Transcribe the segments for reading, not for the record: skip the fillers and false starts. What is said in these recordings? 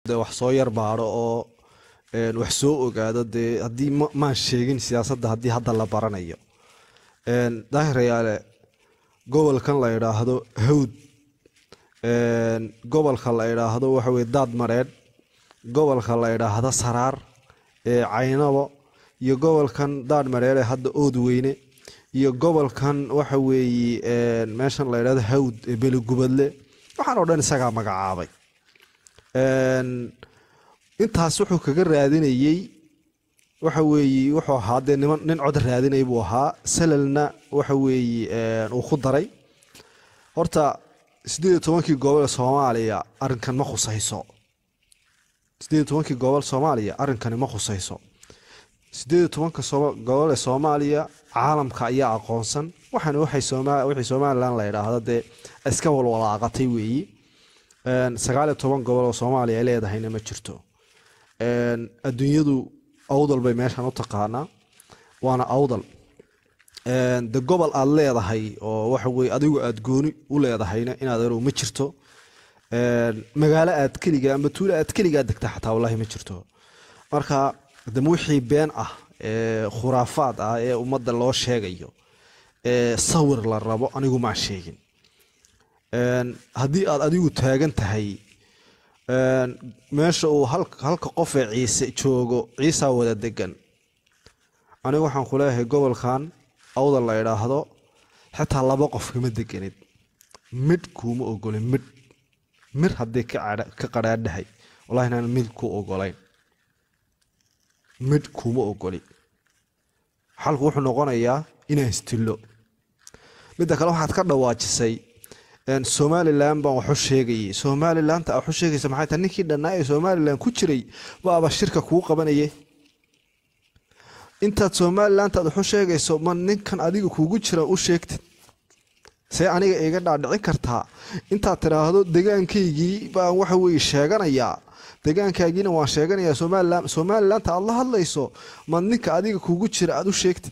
de wax soo yar baaro oo wax soo ogaado dee haddii maan sheegin siyaasadda haddii hadda la baranayo daahirayaale gobolkan la idhaahdo hawd gobolka la idhaahdo waxa weye daad mareedh gobolka la idhaahdo saraar caynabo iyo gobolkan daad mareedh ee hadda ood weyne iyo gobolkan waxa weeye meeshan la idhaahdo hawd ee beligubadle waxaan oo dhan isagaa magacaabay intaas wuxuu kaga raadinayey waxa weeye wuxuu ahaa dee nin cod raadinay buu ahaa salalna waxa weeye uu ku daray horta 18 gobol Soomaaliya arrinkan ma khusayso 18 gobol Soomaaliya arrinkan ma khusayso 18 gobol Soomaaliya caalamka ayaa aqoonsan waxay Soomaaliland la yiraahdo dee iska walwalaaqatay weeye 19 gobol oo Soomaaliya leedahayna ma jirto adduunyadu awdal bay meeshan u taqaanaa waana awdal de gobol aad leedahay oo waxa weeye adigu aad gooni u leedahayna inaad aro ma jirto magaalo aad kaliya ama tuulo aad kaliya degta xataa wallahi ma jirto marka de wixii been ah khuraafaad ah ee ummadda loo sheegayo sawir la rabo anigu ma sheegin haddii aad adigu taagan tahay meesha uu halka qof ee ciise joogo ciisa wada degan anigu waxaan ku leeyahay gobolkan awdal la idhaahdo xitaa laba qof kama deganid mid kuma ogolin mid haddii ka qaraadhahay wallahi inaan mid ku ogolayn mid kuma ogoli xalku wuxuu noqonayaa inaan istilo midda kale waxaad ka dhawaajisay Somaliland baan wax u sheegay Somaliland ta wax u sheegaysa maxay tahay ninkii dhanaa ee Somaliland ku jiray baaba shirka ku qabanayay inta Somaliland ta wax u sheegayso man ninkan adiga kugu jira u sheegtid see aniga iga dhaadhicin kartaa inta tiraahdo deegaankaygii baan waxa weey sheeganayaa deegaankaagiina waan sheeganayaa Somaliland ta Allah hadlayso man ninka adiga kugu jira aad u sheegtid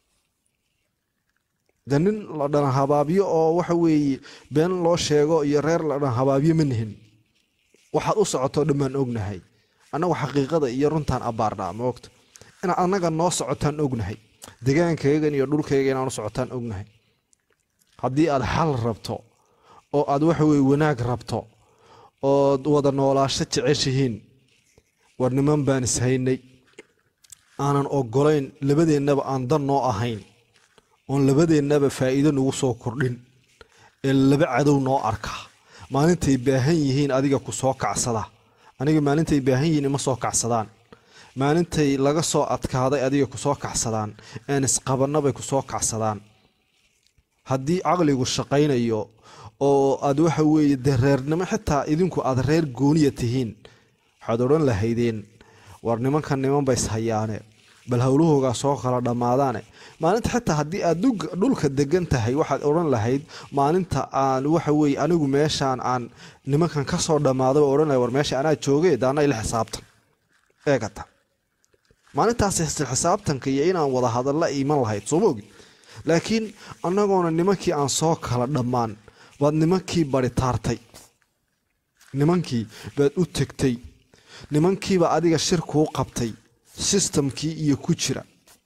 danin la dhan habaabiyo oo waxa weeye been loo sheego iyo reer la dhan habaabiyo manihin waxaad u socoto dhamaan ognahay anagu xaqiiqada iyo runtaan abaarnaa moogto in anaga noo socotaan ognahay deegaankayga iyo dhulkayga inaan u socotaan ognahay haddii aad xal rabto oo aad waxa weeye wanaag rabto oo wada noolaasho jeceshihiin war niman baan ishaynay aanan ogolayn labadeennaba aan dan noo ahayn on labadeennaba faa'iido nagu soo kordhin ee laba cadow noo arka maalintay baahan yihiin adiga ku soo kacsada aniga maalintay baahan yihiin ma soo kacsadaan maalintay laga soo adkaaday adiga ku soo kacsadaan aan isqabanaba ku soo kacsadaan haddii aqligu shaqaynayo oo aad waxa weeye dareernimo xitaa idinku aad reer gooniya tihiin waxaad oran lahaydeen war nimankan niman bay hayaane bal hawluhooga soo kala dhamaadaan maalinta xitaa haddii aad dhulka degan tahay waxaad oran lahayd maalinta aan waxa weeye anigu meeshaan aan nimankan ka soo dhamaado oran lahayd war meesha anaa joogay daana ila xisaabtan eegata maalintaas xisaabtanka iyo inaan wada hadalla iiman lahayd soo moogid laakiin annagoona nimankii aan soo kala dhamaan waad nimankii bari taartay nimankii baad u tagtay nimankiiba adiga shir kuu qabtay systemkii iyo ku jira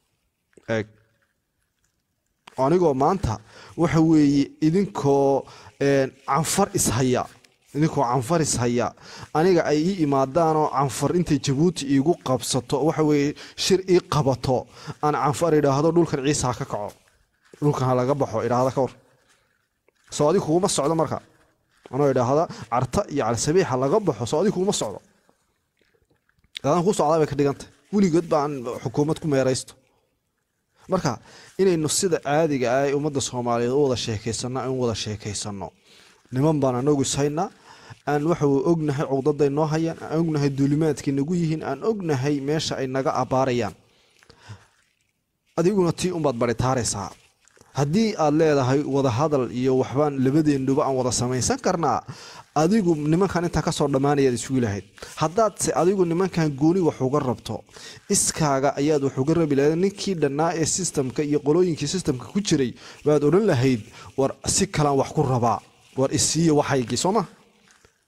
anigoo maanta waxa weeye idinkoo canfar ishaya aniga ay ii imaadaanoo canfar intay Jabuuti iigu qabsato waxa weeye shir ii qabato aan canfar idhaahdo dhulkan ciisa ka kaco dhulkan laga baxo idhaahdo ka war soo adigu kuma socdo marka anoo idhaahdo carta iyo calsabiixa laga baxo soo adigu kuma socdo dadaan ku socdaa bay ka dhigantay weligood baan xukuumad ku meeraysto marka inaynu sida caadiga ah ummadda Soomaaliyeed u wada sheekaysano niman baan anagu saynaa aan waxa uu ognahay codadday noo hayaan aan ognahay duulimaadkii nagu yihiin aan ognahay meesha ay naga abaarayaan adiguna tii umad baritaaraysaa haddii aad leedahay wada hadal iyo waxbaan labadeenduba aan wada samaysan karnaa adigu nimankan inta ka soo dhamaanayad isugu lahayd haddaad se adigu nimankan gooni wax uga rabto iskaaga ayaad wax uga rabi lahayd ninkii dhanaa ee systemka iyo qolooyinkii systemka ku jiray baad oran lahayd war si kala wax ku rabaa war isiyo waxaygii Soomaa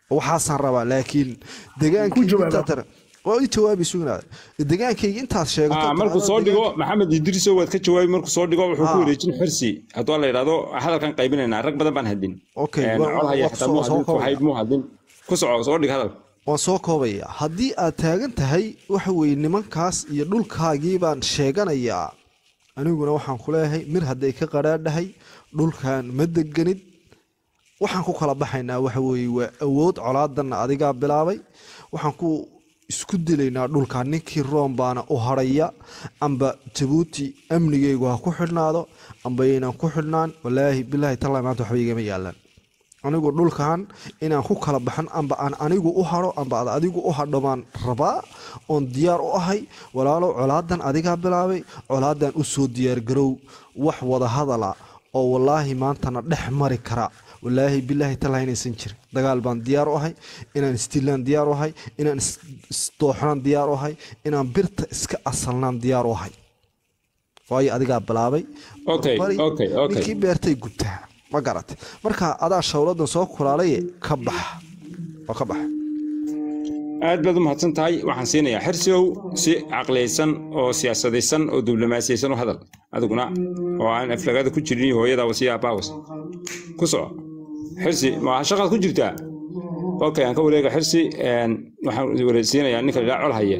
waxaasan rabaa laakiin ku degaankayga jawaaba intaa tara waa ii jawaabi sugnaada degaankayga intaad sheegato markuu soo dhigo maxamed idriiso waad ka jawaabi markuu soo dhigo wuxuu ku wareejin xirsi hadduu la yiraahdo hadalkan qaybinaynaa rag badan baan hadin okay codhaya xataa mu hadin ku soco soo dhig hadal waan soo koobaya haddii aad taagan tahay waxa weeye nimankaas iyo dhulkaagii baan sheeganayaa aniguna waxaan ku leeyahay mir hadday ka qaraadhahay dhulkan ma deganid waxaan ku kala baxaynaa waxa weeye waa awood colaadanna adigaa bilaabay waxaan ku isku dilaynaa dhulkan ninkii room baana u haraya amba jabuuti amnigeygu ha ku xidhnaado amba inaan ku xidhnaan walaahi bilaahi tallaahi maanta waxba igama yaalaan anigu dhulkan inaan ku kala baxan amba aan anigu u haro amba aad adigu u hadho baan rabaa oon diyaar u ahay walaalow colaadan adigaa bilaabay colaadan u soo diyaargarow wax wada hadala oo wallaahi maantana dhex mari kara walaahi bilaahi tallaahi inaysan jirin dagaal baan diyaar u ahay inaan istiilaan diyaar u ahay inaan isdooxnaan diyaar u ahay inaan birta iska asalnaan diyaar u ahay waayo adigaa bilaabay ninkii beertay gubtaa ma garatay marka adaa shawladan soo kulaalaye ka bax oo ka bax aad baad u mahadsan tahay waxaan siinayaa xirsigow si caqliyeysan oo siyaasadaysan oo diblomaasiyeysan u hadal adiguna oo aan aflagada ku jirin hooyada wasiya baawis ku soco xirsi ma shaqad ku jirtaa okay aan ka wareega xirsi waxaan wareysinayaa ninka la colhaya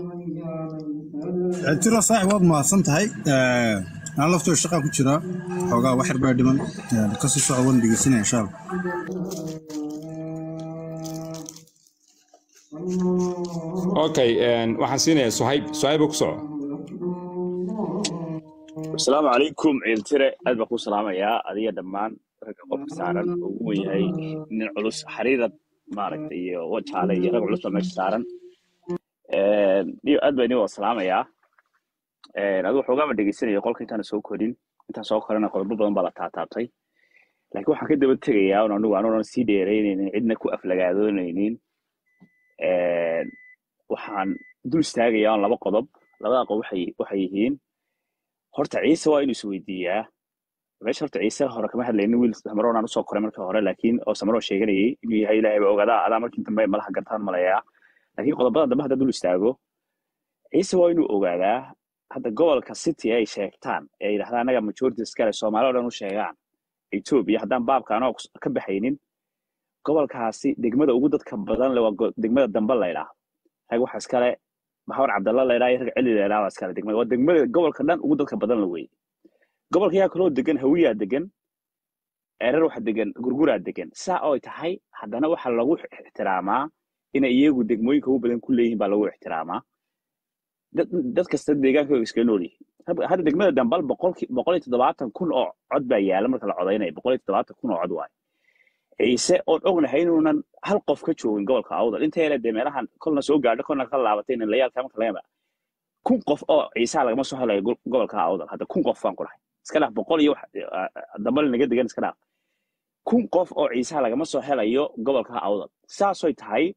tiro saaxiib waad mahadsan tahay aan laftoo shaqa ku jira xoogaa wax yar baa dhiman ka soo soco wan dhegeysanaya insha Allah okay waxaan siinayaa suhayb ku soco السلام عليكم عيلتري أدبا كو سلاميا أديا دمان رجع قف سارن وياي من علوس حريرة مارك تي وجه على رجع علوس ما سارن ديو أدبا نيو سلاميا أدو حوجا ما دقيسين يقول كنت أنا سوق كودين أنت سوق كرنا قلب بدن بلا تعتابتي لكن واحد كده بتجي ونو نسيدي رين عندنا كو أفلقادون رينين وحن دول استاجي أنا لبا قضب لبا قو وحيهين horta ciise waa inuu isweydiiyaa meesha horta ciise hore kama hadlaynin wiil samaroon aan usoo koray markii hore laakiin oo samaroon sheeganayay inuu yahay ilaahay baa ogaadaa adaa markii dambe malaha gartaan malayaa laakiin qodobada dambe hadda dul istaago ciise waa inuu ogaadaa hadda gobolka city ay sheegtaan ee yidhaahdaan anaga majority iskale soomaali oo dhan u sheegaan Ethiopia haddaan baabka anoo ka baxaynin gobolkaasi degmada ugu dadka badan le waa degmada dambe la yidhaahdo rag waxa iskale محور عبد الله لا يرجع علي لا عسكري دقمة ودقمة قبل كنا وجود كبدل لوي قبل كيا كلو دقن هوية دقن أرر واحد دقن جرجورة دقن ساعة تحي حدنا واحد لو احترامه إن يجوا دقمة هو بدن كلهم بلو احترامه ده كستد دقن كيف يسكنولي هذا دقمة دنبال بقول تدبعات كون عد بيا لما كلا عضينا بقول تدبعات كون عد واي عيسى أغنى هينونا هل قف كتشو من قبل كعوضة أنت يا لدي مراهن كلنا سوق قاعد كنا كلابتين اللي يال كم كلامه كون قف عيسى على ما سهل يقول قبل كعوضة هذا كون قف فان كله سكلا بقول يو دبل نجد جن سكلا كون قف عيسى على ما سهل يو قبل كعوضة ساسوي تهاي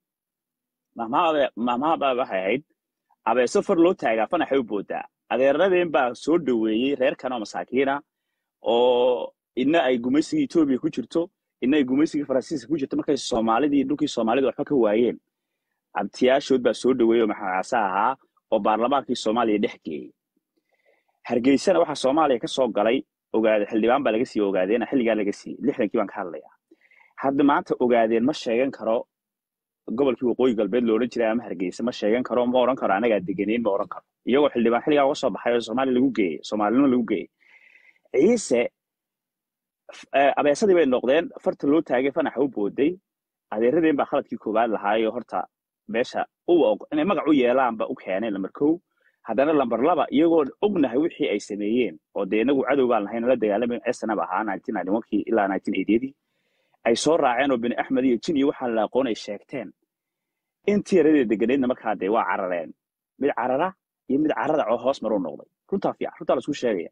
ما بقى هيد أبى سفر لو تاجا فأنا حبوده هذا الردين بقى سود دوي غير كانوا مساكينة أو إن أي جمسي توبي كشرتو inay gumaysiga Faransiiska ku jirto markay Soomaalidii dhulkii Soomaalida wax ka waayeen abtiyaashood baa soo dhaweeyo maxaasa ahaa oo baarlamaankii Soomaaliya dhex geeyay Hargeysana waxa Soomaaliya ka soo galay ogaade xildhibaan baa laga sii ogaadeen xilliga laga sii 60kii baan ka hadlayaa hadda maanta ogaadeen ma sheegan karo gobolkii waqooyi galbeed loo oran jiray ama Hargeysa ma sheegan karo ma oran karo anaga deganeen ma oran karo iyagoo xildhibaan xilliga uga soo baxay Soomaaliya lagu geeyay Soomaalina lagu geeyay ciise abeesadii bay noqdeen farta loo taagay fanax u booday adeeradeen baa khaladkii koobaad lahaayo horta meesha inay magac u yeelaan ba u keeneen lambar 1 haddana lambar 2 iyagoo ognahay wixii ay sameeyeen oo deenagu cadow baan lahayn la dagaalamay SNA ahaa 1991 ilaa 1980 ay soo raaceen oo bin Axmed iyo Jin iyo waxa la aqoon ay sheegteen intii yaradii deganeedna markaa day waa carareen mid carara iyo mid carada oo hoos maroo noqday runta la isku sheegaya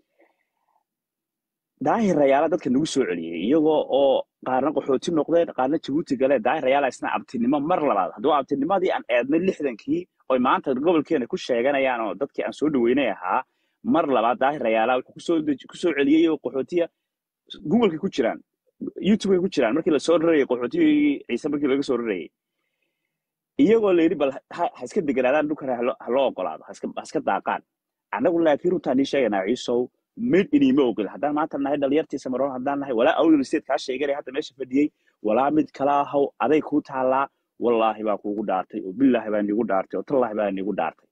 daahir rayaala dadka nagu soo celiyay iyagoo oo qaarna qaxooti noqdeen qaarna Djibouti galeen daahir rayaala isna abtinimo mar labaad haduu abtinimadii aan eednay 60kii oo maanta gobolkeena ku sheeganayaan oo dadkii aan soo dhaweynay ahaa mar labaad daahir rayaala wuxuu ku soo celiyay qaxootiya gobolka ku jiraan youtube ku jiraan markii la soo rarayay qaxootigii ciise markii laga soo rarayay iyagoo la yidhi bal ha iska deganaadaan dhulkana ha loo ogolaado ha iska daaqaan annagu laakiin runtaan ii sheegaynaa ciisow mid iniima ogol haddaan maanta nahay dhalinyartii samaroon haddaan nahay walaa awdal state kaa sheeganay hadda meesha fadhiyey walaa mid kala ahaw aday kuu taallaa wallaahi baa kuugu dhaartay oo billaahi baa niigu dhaartay oo tallaahi baa niigu dhaartay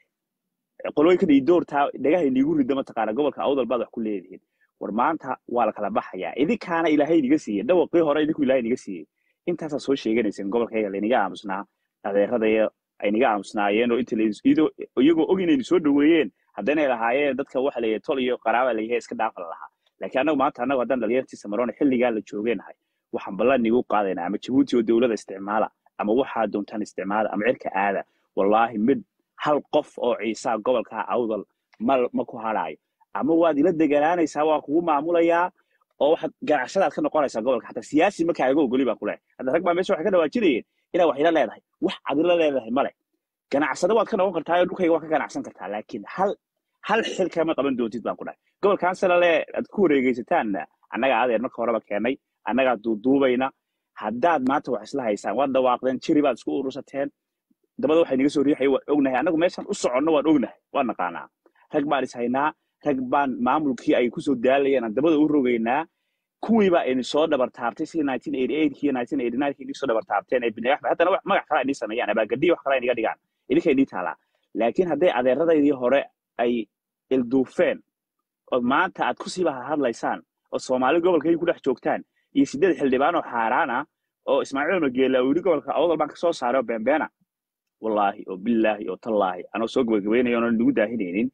qolooyinkan iyo doortaa dhagahay niigu ridda mataqaana gobolka awdal baad wax ku leedihiin war maanta waa la kala baxayaa idinkaana ilaahay niga siiyey dhawaqii hore idinku ilaahay niga siiyey intaasaa soo sheeganayseen gobolkayga layniga aamusnaa adeeradaya ay niga aamusnaayeen oo inta iyagoo og inaynu soo dhaweeyeen haddaynay lahaayeen dadka waxa la tol iyo qaraaba la yahay iska dhaafa la lahaa laakiin annagu maanta annagu haddaan dhalinyartii samaroon xilligaa la joogeenahay waxaan ballan nigu qaadaynaa ama jabuuti oo dowladda isticmaala ama waxaa doontaan isticmaala ama cirka aada wallaahi mid hal qof oo ciisaa gobolka awdal ma ku hadhaayo ama waad ila deganaanaysaa waa kugu maamulayaa oo waxaad ganacsadaad ka noqonaysaa gobolka xataa siyaasi markaa iga ogoli baa ku leehay hadda rag baa meesha waxay ka dhawaajinayeen inaa wax ila leedahay wax aad ila leedahay male ganacsada waad ka noqon kartaa oo dhulkayga waa ka ganacsan kartaa laakiin hal xil kama qaban doontid baan ku dhahay gobolkan salale aad ku wareegeysataanna annagaa adeer marka horeba keenay annagaa duuduubayna haddaad maanta wax isla haysaan waad dhawaaqdeen jiri baad isku urursateen dabada waxay naga soo riixay waan ognahay annagu meeshaan u soconno waan ognahay waan naqaanaa rag baan is haynaa rag baan maamulkii ay kusoo daalayeen aan dabada u rogaynaa kuwii baa idin soo dhabartaabtay sidii 1988 iyo 1989 idin soo dhabartaabteen ee bini axmed haddana magac kale idin sameeyaan abaagadiyo wax kale iniga dhigaan idinka idin taalaa laakiin hadday adeeradaydii hore ay ilduufeen oo maanta aad ku siiba hadlaysaan oo soomaali gobolkayga ku dhex joogtaan iyo 8 xildhibaan oo xaaraan ah oo ismaaciil mageela uu yidhi gobolka awdal baan ka soo saaray oo beenbeena wallaahi oo billaahi oo tallaahi anoo soo gabagabaynayo oon nagu daahinaynin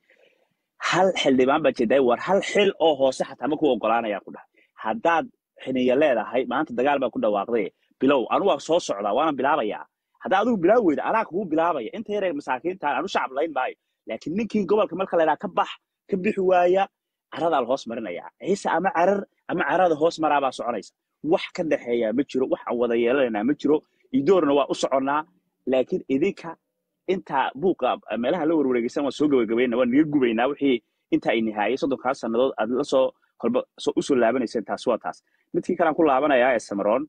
hal xildhibaan baa jeeday war hal xil oo hoose xataa ma ku ogolaanaya ku dhahay haddaad xiniya leedahay maanta dagaal baa ku dhawaaqday bilow anu waa soo socdaa waana bilaabayaa haddaa adigu bilaaw weyda anaa kugu bilaabaya inta yaree masaakiintaan anu shacab layn maayo laakiin ninkii gobolka marka la yidhaha ka bax ka bixi waaya caradaa la hoos marinaya ciise ama carada hoos maraabaa soconaysa wax ka dhexeeyaa ma jiro wax aan wada yeelanaynaa ma jiro idoorna waa u soconnaa laakiin idinka intaa buuqa meelaha la warwareegaysan waan soo gabagabayna waan niga gubaynaa wixii inta ay nihaayay 30 sannadood aad la soo kolba u soo laabanayseen taas waa taas midkii kale aan ku laabanayaa ee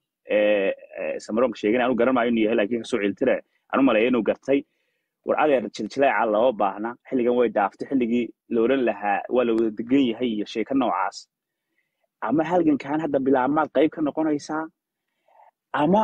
samaroonka sheegay anu garan maayo inuu yahay laakiin ka soo ciltire anu maleeyo inuu gartay war adeer jiljileeca loo baahna xilligan way dhaaftay xilligii la oran lahaa waa la wada degan yahay iyo sheeko noocaas ama halgankan hadda bilaabmaad qayb ka noqonaysaa ama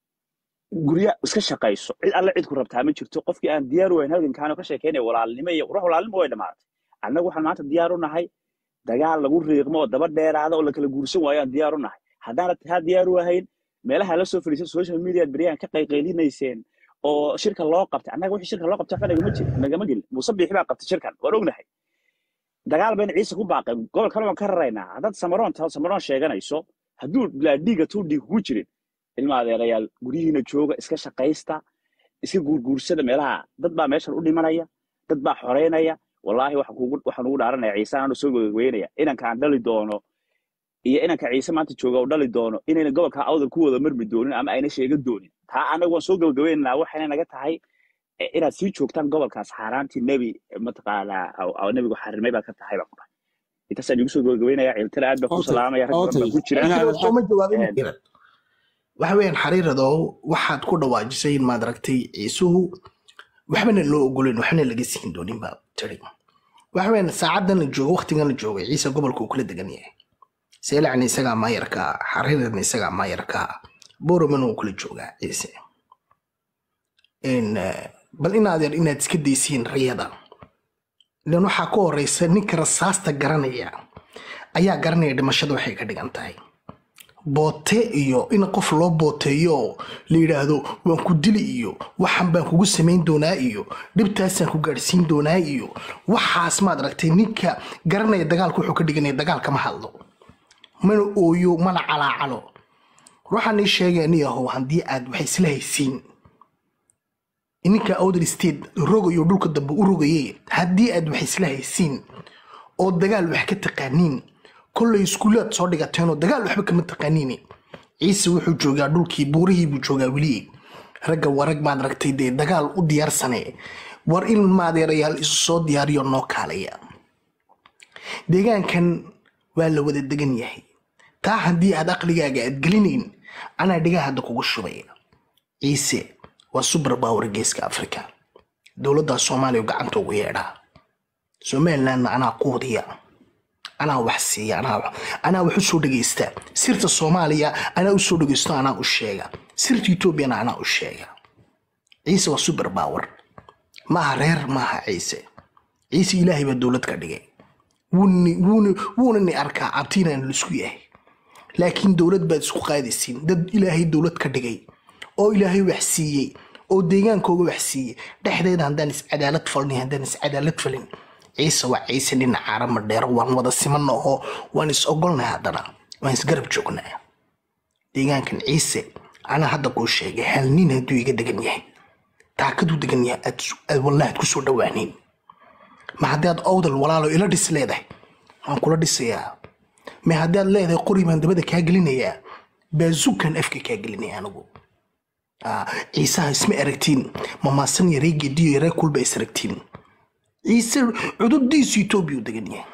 gurya iska shaqayso cid alle cid ku rabtaa ma jirto qofkii aan diyaar u ahayn halgankan oo ka sheekeynaya walaalnimo iyo ruux walaalnimo way dhamaatay annagu waxaan maanta diyaar u nahay dagaal lagu riiqmo oo daba dheeraada oo la kala guursan waayo aan diyaar u nahay haddaanad taa diyaar u ahayn meelaha la soo fadhiisan social media beriyaan ka qayqaylinayseen oo shirka loo qabtay annaga wixii shirka loo qabtay nagama gelin muuse biixi baa qabtay shirkan waan ognahay dagaal bayna ciise ku baaqeen gobolkan waan ka raraynaa haddaad samaroon sheeganayso hadduu dhiiga tuu dhiig kugu jirin ilma adeerayaal guryihiina jooga iska shaqaysta iska guurguursada meelaha dad baa meeshan u dhimanaya dad baa xoreynaya wallaahi waxaan ugu dhaaranaya ciise aanu soo gabagabeynaya inanka aan dhali doono iyo inanka ciise maanta jooga u dhali doono inayna gobolka awdal ku wada marmi doonin ama ayna sheegan doonin taa anagu waan soo gabagabeynaa waxayna naga tahay inaad sii joogtaan gobolkaas xaaraantii nebi mataqaanaa nebigu xarimay baa ka tahay baa ku dhahay intaasaan igu soo gabagabeynaya ciltira aad baa ku salaamaya rag badan baa ku jira waxa weeyaan xariiradow waxaad ku dhawaajisay in maad aragtay ciisuhu waxbana loo ogolen waxbana laga siin doonin baa tiri waxa weeyaan saacadan la joogo waqtigan la joogo ciise gobolka uu kula degan yahay seelacni isagaa maayarka xariiradna isagaa maayarka booromana uu kula joogaa ciise bal inaad iska daysiin riyada ilan waxaa ku horeysa ninka rasaasta garanaya ayaa garanaya dhimashada waxay ka dhigan tahay boote iyo in qof loo booteeyo la yidhaahdo waan ku dili iyo waxan baan kugu samayn doonaa iyo dhibtaasaan ku gaadhsiin doonaa iyo waxaas maad aragtay ninka garanaya dagaalka wuxuu ka dhiganaya dagaalka ma hadlo mana ooyo mana calaacalo ruuxaan ii sheegay aniyahow haddii aad waxay isla haysiin ininka awdal state rogayo dhulka dambe u rogayay haddii aad waxay isla haysiin oo dagaal wax ka taqaaniin kollay iskuulaad soo dhigateen oo dagaal waxba kama taqaaniin ciise wuxuu joogaa dhulkii buurihii buu joogaa weli ragga warag maad aragtay dee dagaal u diyaarsane war in maadeerayaal isu soo diyaariyo noo kaalaya deegaankan waa la wada degan yahay taa haddii aad aqligaaga aad gelinayn anaa dhigaa hadda kugu shubaya ciise waa super power geeska afrika dowladda soomaaliya gacanta ugu yeedhaa somalilandna anaa quudiya anaa wax siiya anaa wax u soo dhagaysta sirta soomaaliya anaa u soo dhagaysto anaa u sheega sirta etoobiyana anaa u sheega ciise waa super power maaha reer maaha ciise ilaahay baa dowlad ka dhigay wuuna ni arkaa abtiinaan laisku yahay laakiin dowlad baad isku qaadaysiin dad ilaahay dowlad ka dhigay oo ilaahay wax siiyey oo deegaankooga wax siiyey dhexdeeda haddaan iscadaalad falnay haddaan iscadaalad falin ciise waa ciise nin carama dheer waan wada siman oo waan is ogolnay haddana waan isgarab joognaa deegaankan ciise anaa hadda kuu sheegay hal nin hadduu iga degan yahay taakaduu degan yahay aad wallahi aad ku soo dhawaanayn ma haddii aad owdal walaalo ila dhis leedahay waan kula dhisayaa ma haddii aad leedahay qori baan dabada kaa gelinayaa baazukan afka kaa gelinaya anigu ciisaha isma aragtiin mamaasan iyo reegediyo iyo reeg kulba is aragtiin ciise cudurdiisu etoobiya u degan yahay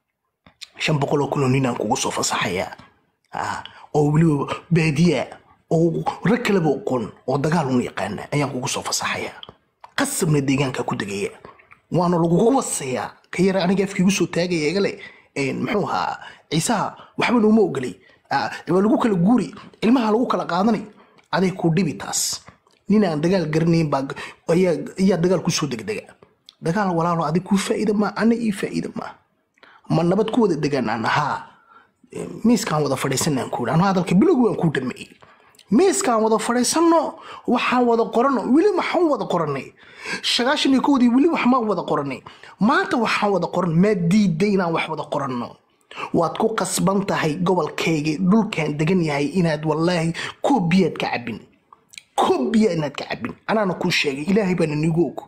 500 oo kun ninaan kugu soo fasaxayaa oo weliba baadiya oo rag kaleba aqoon oo dagaal u yaqaana ayaan kugu soo fasaxayaa qasabna deegaanka ku degaya waana lagu wasayaa ka yar aniga afkiigu soo taagay eegale muxuu ahaa ciisaha waxba nooma ogolay waa lagu kala guuri ilmaha lagu kala qaadanay aday ku dhibi taas nin aan dagaal garanayn baa ayaa dagaal ku soo degdega dagaal walaalo adig ku faa'iido ma ana ii faa'iido ma nabad ku wada deganaan miiskaan wada fadhiisanaan ku aan hadalka bilowgu waan ku dhammeeyay miiskaan wada fadhiisano waxaan wada qorano wili maxaan wada qoranay 90 wili wax ma wada qoranay maanta waxaan wada qoran ma diidayna wax wada qorano waad ku qasban tahay gobolkayga dhulkan degan yahay inaad wallahi koobiyad ka cabin inaad ka cabin anaana ku sheegay ilaahay baan inigu og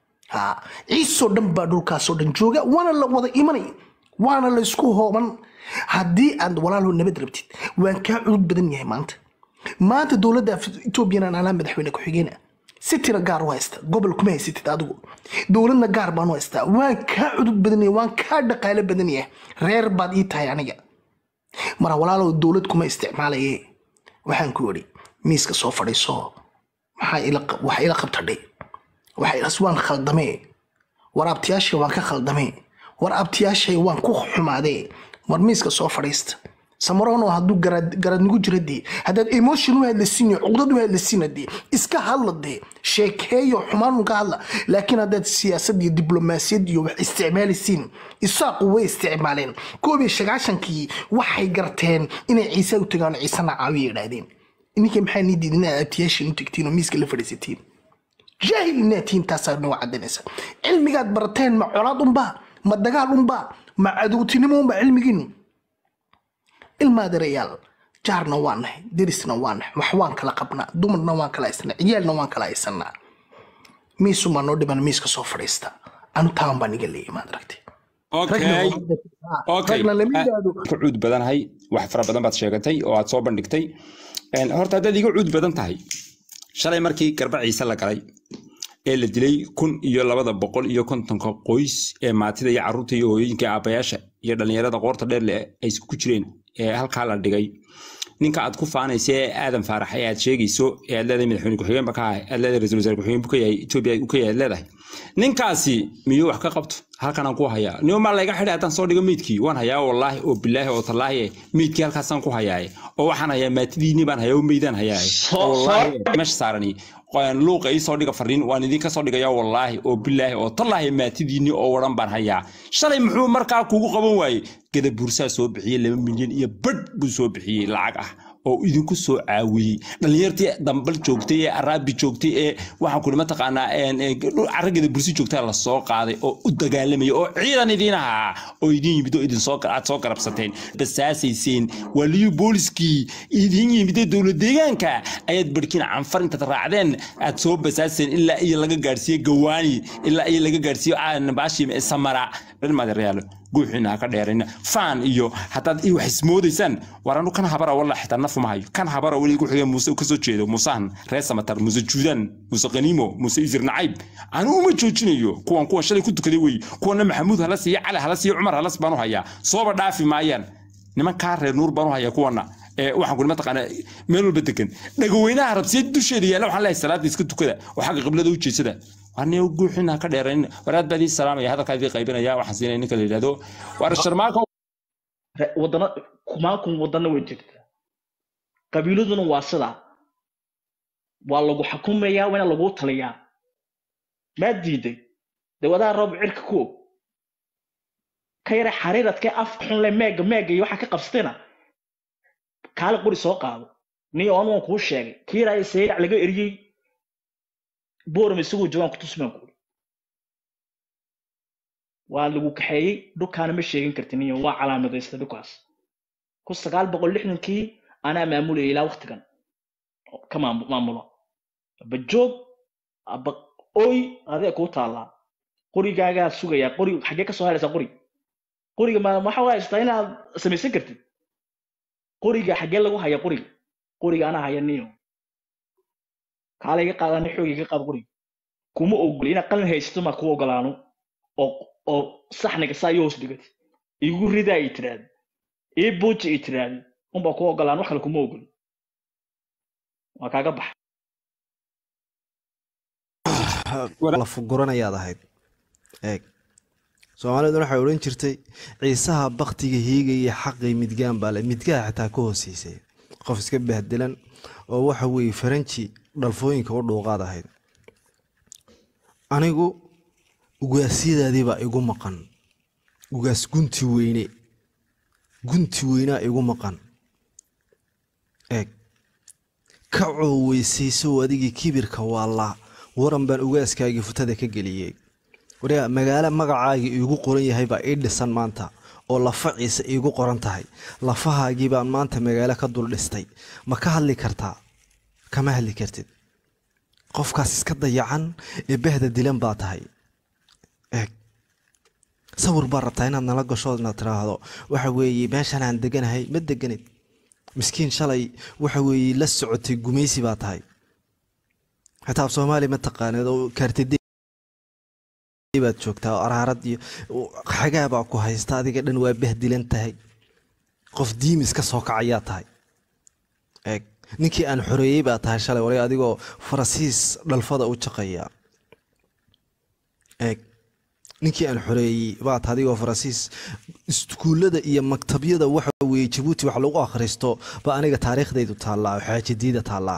ciiso dhan baa dhulkaasoo dhan jooga waana la wada imanay waana la isku hooban haddii aad walaalo nabad rabtid waan kaa cudud badan yahay maanta dowladda Etoobiyana anaa madaxweyne ku xigeenaa sitina gaar u haysta gobol kuma haysatid adigu dowladna gaar baan u haystaa waan kaa cudud badan yahay waan kaa dhaqaale badan yahay reer baad ii tahay aniga mara walaalo dowlad kuma isticmaalaye waxaan ku yiri miiska soo fadhiiso waxa ila qabtay waxa ila waan khaldamay waraabtiyaashay waan ka khaldamay waraabtiyaashay waan ku xumaaday war miiska soo fadhiista samarono hadduu garad nugu jiradii haddaad emotion u hadlaysiin cugdad u hadlaysiinadii iska hadladee sheekeeyo xumaan ka hadla laakiin haddaad siyaasad iyo diblomaasiyad iyo wax isticmaalaysiin isaaqu way isticmaaleen koobi shagaashankii waxay garteen inay ciise u tagaan ciisana caawiye yidhaahdeen ininka maxaa nii diidinaa abtiyaashin u tagtiin oo miiska la fadhiisatiin jaahil inaatiin taasaa noo caddanaysa cilmigaad barateen ma colaad unba ma dagaal unba ma cadowtinimo unba cilmigiinu ilmaadareyaal jaarna waan nahay derisna waan nahay wax waan kala qabnaa dumarna waan kala haysanaa ciyaalna waan kala haysanaa miisu ma noo dhiban miiska soo fadhiista anu taan baan iga leeyahay maad aragtay ku cuud badanahay wax fara badan baad sheegatay oo aad soo bandhigtay horta haddaad iga cuud badan tahay shalay markii garba ciise la galay ee la dilay 1250 qoys ee maatida iyo carruurta iyo hooyooyinka aabayaasha iyo dhalinyarada qoorta dheer leh ay ku jireen ee halka la dhigay ninka aad ku faanaysay aadan faarax ee aad sheegayso ee aad leedahay madaxweyne ku xigeen baka aad leedahay ra'iisul wasaare ku xigeen buka yahay Ethiopia u ka yahay leedahay ninkaasi miyuu wax ka qabto halkan aan ku hayaa niyo ma la iga xidhay haddaan soo dhigo meedkii waan hayaa wallahi oo bilaahi oo tallaahi meedkii halkaasaan ku hayaa oo waxaan hayaa maatidiini baan hayaa oo meedaan hayaa wallahi meesh saarani qoyan luuqa ii soo dhiga fariin waan idin ka soo dhigayaa wallahi oo bilaahi oo tallaahi maatidiini oo waran baan hayaa shalay muxuu markaa kugu qaban waayay gada bursaa soo bixiyay 2 milyan iyo badh buu soo bixiyay lacag ah oo idinku soo caawiyay dhalinyartii dambal joogtay ee araabi joogtay ee waxaan ku dhima taqaanaa carragada bursi joogtay la soo qaaday oo u dagaalamay oo ciidan idin ahaa oo idin yimid oo idin soo aad soo garabsateen basaasayseen waliyo booliskii idin yimid dowlad deegaanka ayaad barkiin canfar inta raacdeen aad soo basaaseen ilaa iyo laga gaarsiiyay gawaani ilaa iyo laga gaarsiiyo aan baashi samara bilmaad realo guuxina ka dheerina faan iyo hadaad ii wax ismoodaysaan waranu kan habara wallahi xitaa naf ma hayo kan habara wali ku xigay Muuse ka soo jeedo Muusan reesa matar Muuse Juudan Muuse Qaniimo Muuse Izir Naayb anu ma joojinayo kuwan shalay ku tukaday way kuwan Maxamuud Halas iyo Cali Halas iyo Umar Halas baanu hayaa sooba dhaafi maayaan nimankaa reer nuur baan u haya kuwana waxaan ku mataqaanaa meel walba degan dhagaweynaha rabsiid dusheeda yaala waxaan leeyahay salaada iska tukada oo xagga qiblada u jeesada waxaan guuxina ka dheerayn waraad baadii salaamaya hadalkaadii qaybinaya waxaan siinay ninka la yiraahdo war sharmaako wadana kumaanku wadana way jirtaa qabiiladuna waa sida waa lagu xukumayaa wana lagu taliyaa ma diiday dawada roob cirka ku kayra xariiradka af xun le meega iyo waxa ka qabsatayna kaal qori soo qaado ni oo aan ku sheegay kiiray sayrac laga eriyay boorma isugu joogan ku tusmaan ku waa lagu kaxeeyay dukaana ma sheegin kartin iyo waa calaamadaysta dukaas ku 960kii ana maamulay ilaa waqtigan kama maamulo bajoog aba oy adee ku taala qorigaaga sugaya qori xagee ka soo haraysa qoriga ma waxa haystaa inaad samaysan kartid qoriga xagee lagu haya qoriga ana hayaniyo kaaliga qaadana xoogiga qaad qoriga kuma ogol ina qalin haysto ma ku ogolaano oo saxniga saa yoos dhigad igu ridaa ay tiraad buuji ay tiraad umba ku ogolaan wax kale kuma ogol waa kaaga bax la fuguranayaad ahayd eeg Soomaalidu waxay oran jirtay ciisaha baqtiga hiigay xaqay midgaan baa midgaa xitaa ka hooseysay qof iska bahdilan oo waxa weey Faranji dhalfooyinka u dhuuqaad ahayd anigu ugaasidaadii baa igu maqan ugaas gunti weyna igu maqan eeg ka cooweysayso adigii kibirka waa waran baan ugaaskaaga futada ka galiyay wariga magaalo magacaaga igu qoran yahay baa ii dhisan maanta oo lafaciisa igu qoran tahay lafahaagii baan maanta magaalo ka dul dhistay ma ka hadli kartaa kama hadli kartid qofkaas iska dayacan ee bahda dilan baa tahay eeg sawir baa rabtaa inaad nala gasho inaad tiraahdo waxa weeye meeshan aan deganahay ma deganid miskiin shalay waxa weeye la socotay gumaysi baa tahay حتى Soomaali ma taqaanid oo kartidii baad joogtaa araarad iyo xagaa baa ku haysta adiga dhan waa bahdilan tahay qof diimis ka soo kacaya tahay eeg ninkii aan xoreeyay baa tahay shalay waray adigoo Faransiis dhalfada u shaqeeya eeg ninkii aan xoreeyay baa tahay adigoo Faransiis iskuulada iyo maktabyada waxa weeye Djibouti wax lagu akhristo ba aniga taariikhdaydu taallaa xaajadiida taallaa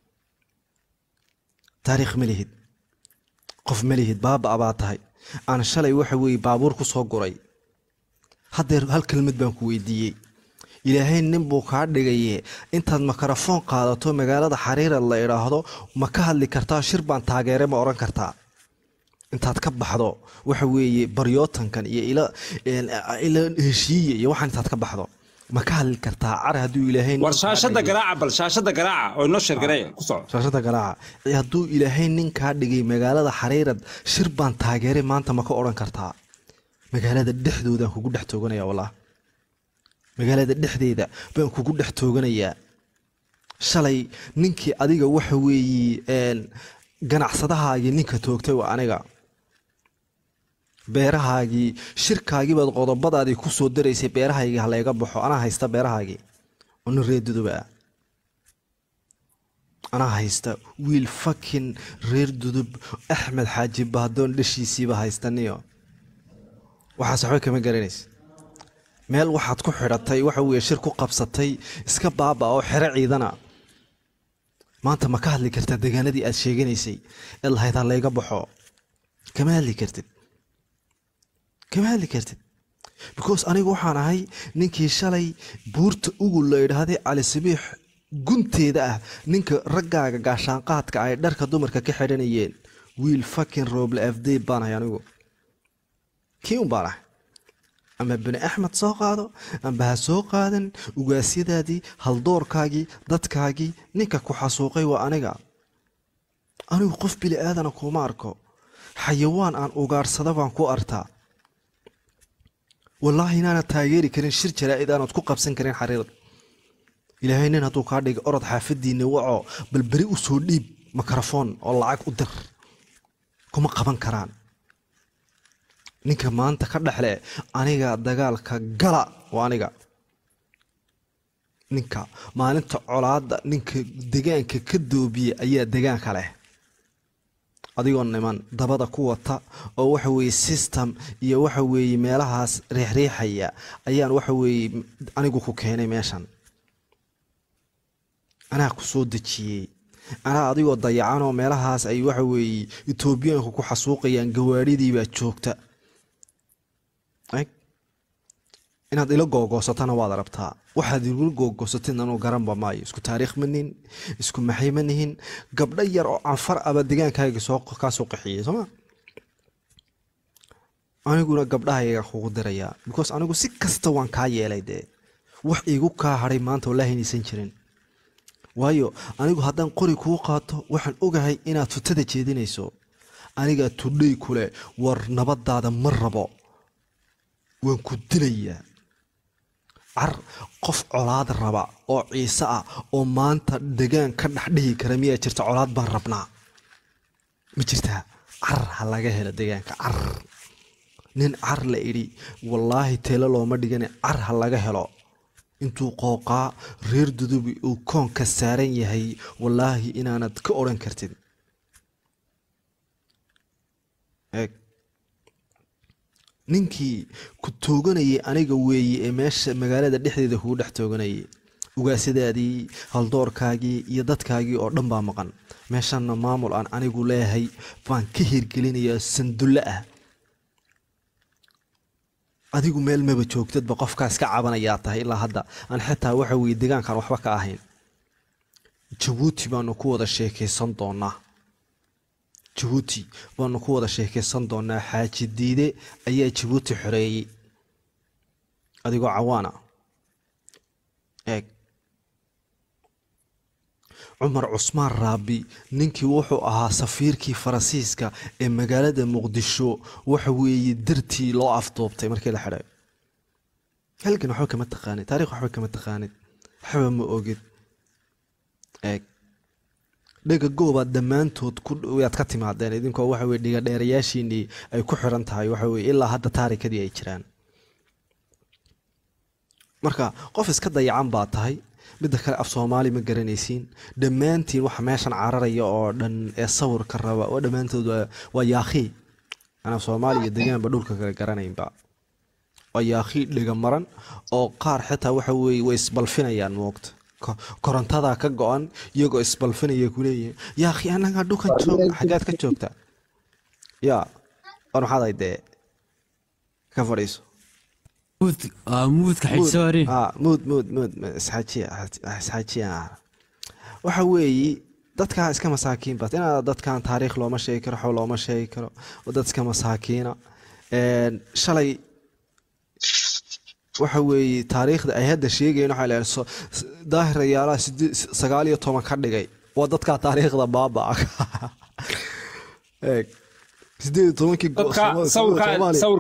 taariikh malihid qof malihid baaba abaatahay aan shalay waxa weey baabuur ku soo guray hadeer hal kelmad baan ku weydiiyay ilaahay nin buu ka dhigay intaad makarafoon qaadato magaalada xariira la iraahdo ma ka hadli kartaa shir baan taageeray ma oran kartaa intaad ka baxdo waxa weeye baryootankan iyo ila heshiiye iyo waxaan intaad ka baxdo ma ka hadli kartaa car haduu ilaahay war shaashada garaaca bal shaashada garaaca oo noo sheegaray ku soo shaashada garaaca haduu ilaahay nin ka dhigay magaalada xariirad shir baan taageeray maanta ma ka oran kartaa magaalada dhexdooda kugu dhex tooganaya wallaah magaalada dhexdeeda baan kugu dhex tooganayaa shalay ninkii adiga waxa weeye ganacsadahaagii ninka toogtay waa aniga beerahaagii shirkaagii baad qodobadaadii ku soo daraysay beerahaagii hala iga baxo anaa haysta beerahaagii oo nin reer duduba anaa haysta wiil fucking reer dudub Axmed Xaaji Bahdoon dhashiisiiba haystaniyo waxaas waxba kama garanaysa meel waxaad ku xidhatay waxa weeye shir ku qabsatay iska baaba oo xire ciidana maanta ma ka hadli kartaa deegaanadii aad sheeganaysay ee lahayda la iga baxo kama hadli kartid because anigu waxaan ahay ninkii shalay buurta ugu la yiraahday Ali Sabiix gunteeda ah ninka raggaaga gaashaan qaadka ay dharka dumarka ka xidhanayeen wiil fucking Roble FD baan ahay anigu kii baan ahay ama bani Axmed soo qaado amba ha soo qaadan ugaasiyadaadii haldoorkaagii dadkaagii ninka ku xasuuqay waa anigu qof bili aadana kuma arko xayawaan aan ugaarsada baan ku artaa والله أنا تاجري كرين شركة لا إذا أنا تكون قبسن كرين حرير إلى هنا هتو كاردي أرد حافدي نوعه بالبريء وسوليب ميكروفون والله عاك قدر كم قبان كران نك ما أنت كرد حلا أنا دجال كجلا وأنا ninka maalinta colaada ninka deegaanka ka doobiya ayaa deegaanka leh adigoo niman dabada ku wata oo waxa weeye system iyo waxa weeye meelahaas riixriixaya ayaan waxa weeye anigu ku keenay meeshan anaa ku soo dejiyey anaa adigoo dayacan oo meelahaas ay waxa weeye Etoobiyaanku ku xasuuqayaan gawaadhidii baa joogta inaad ila googoosatana waad rabtaa waxaad igu googoosatay anoo garanba maayo isku taariikh manin isku maxay manihin gabdha yar oo anfar aba deegaankaaga soo ka soo qaxiyay soma aniguna gabdhahayga kugu diraya because anigu si kasta waan ka yeelay de wax igu ka haray maanta wallahi inaysan jirin waayo anigu haddaan qori kuu qaato waxaan ogahay inaad futada jeedinayso aniga tudhay kule war nabadaada ma rabo waan ku dilayaa ar qof colaad raba oo ciise ah oo maanta deegaan ka dhaxdhihi kara miyaa jirta colaad baan rabnaa ma jirtaa ar ha laga helo deegaanka ar nin ar la idhi wallaahi teelo looma dhigane ar ha laga helo intuu qooqaa reer dudubi uu koonka saaran yahay wallaahi inaanad ka odhan kartid ninkii ku tooganayay aniga weeye ee meesha magaalada dhexdeeda kugu dhex tooganayay ugaasadaadii haldoorkaagii iyo dadkaagii oo dhan baa maqan meeshanna maamul aan anigu leeyahay baan ka hirgelinayaa sandulle ah adigu meel maba joogtadba qofkaas ka cabanayaa tahay ilaa hadda aan xitaa waxa weeye deegaankan waxba ka ahayn Jabuuti baanu ku wada sheekaysan doonaa Jabuuti baanu ku wada sheekaysan doonaa xaaji diide ayaa Jabuuti xoreeyay adigoo cawaana Umar Usmaan Raabi ninkii wuxuu ahaa safiirkii Faransiiska ee magaalada Muqdisho waxa weeye dirtii loo afduubtay markii la xiray halkan waxa kama taqaanid taariikh waxa kama taqaanid waxba ma ogid dhiga gooba dhammaantood ku waad ka timaadeen idinkoo waxa weeye dhiga dheerayaashiinii ay ku xiran tahay waxa weeye ilaa hadda taariikhdii ay jiraan marka qof iska dayacan baa tahay mid kale af Soomaali ma garanaysiin dhammaantiin waxa meeshan cararaya oo dhan ee sawirka raba oo dhammaantood waa yaaqi ana Soomaaliya deegaanba dhulka kala garanaynba waa yaaqi dhiga maran oo qaar xitaa waxa weeye way isbalfinayaan moogta korontada ka go'an iyagoo isbalfinaya ku leeyahay yaaqi anaga dhulkan joog xagaad ka joogta yaa aan waxaad de ka fariiso مود كحيسوري مود اسحاجيا waxa weeye dadka iska masaakiin baad inaad dadkan taariikh looma sheegi karo xoolo looma sheegi karo dadka masaakiina shalay waxa weeye taariikhda ay hadda sheegayeen waxa la daahir yaala 19 ka dhigay waa dadka taariikhda baaba 18 sawirka